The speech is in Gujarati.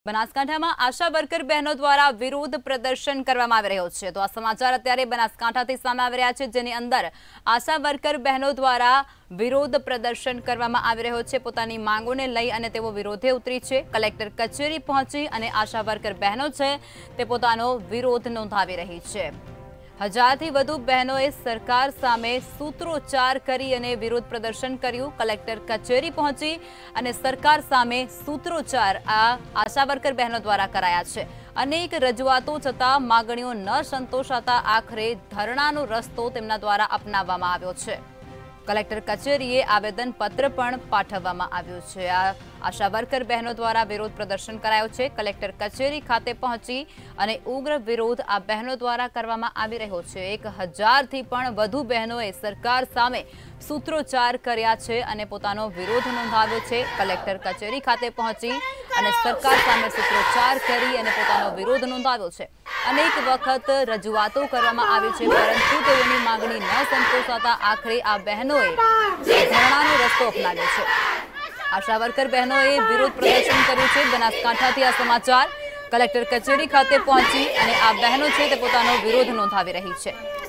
બનાસકાંઠામાં આશા વર્કર બહેનો દ્વારા વિરોધ પ્રદર્શન કરવામાં આવી રહ્યો છે। તો આ સમાચાર અત્યારે બનાસકાંઠાથી સામે આવી રહ્યા છે, જેની અંદર આશા વર્કર બહેનો દ્વારા વિરોધ પ્રદર્શન કરવામાં આવી રહ્યો છે। પોતાની માંગોને લઈ અને તેઓ વિરોધે ઉતરી છે। કલેક્ટર કચેરી પહોંચી અને આશા વર્કર બહેનો છે તે પોતાનો વિરોધ નોંધાવી રહી છે। 1000 થી વધુ બહેનોએ સરકાર સામે સૂત્રોચ્ચાર કરી અને વિરોધ પ્રદર્શન કર્યું। કલેક્ટર કચેરી પહોંચી અને સરકાર સામે સૂત્રોચ્ચાર આ આશા વર્કર બહેનો દ્વારા કરાયા છે। અનેક રજૂઆતો છતાં માંગણીઓ ન સંતોષાતા આખરે ધરણાનો રસ્તો તેમના દ્વારા અપનાવવામાં આવ્યો છે। કલેક્ટર કચેરીએ આવેદનપત્ર પણ પાઠવવામાં આવ્યું છે। આ આશા વર્કર બહેનો દ્વારા વિરોધ પ્રદર્શન કરાયો છે। કલેક્ટર કચેરી ખાતે પહોંચી અને ઉગ્ર વિરોધ આ બહેનો દ્વારા કરવામાં આવી રહ્યો છે। 1000 થી પણ વધુ બહેનોએ સરકાર સામે સૂત્રોચ્ચાર કર્યા છે અને પોતાનો વિરોધ નોંધાવ્યો છે। કલેક્ટર કચેરી ખાતે પહોંચી અને સરકાર સામે સૂત્રોચ્ચાર કરી અને પોતાનો વિરોધ નોંધાવ્યો છે। અનેક વખત રજૂઆતો કરવામાં આવી છે, પરંતુ તેઓની માંગણી ન સંતોષાતા આખરે આ બહેનોએ ધરણાનો રસ્તો અપનાવ્યો છે। આશા વર્કર બહેનોએ વિરોધ પ્રદર્શન કર્યું છે। બનાસકાંઠાથી આ સમાચાર। કલેક્ટર કચેરી ખાતે પહોંચી અને આ બહેનો છે તે પોતાનો વિરોધ નોંધાવી રહી છે।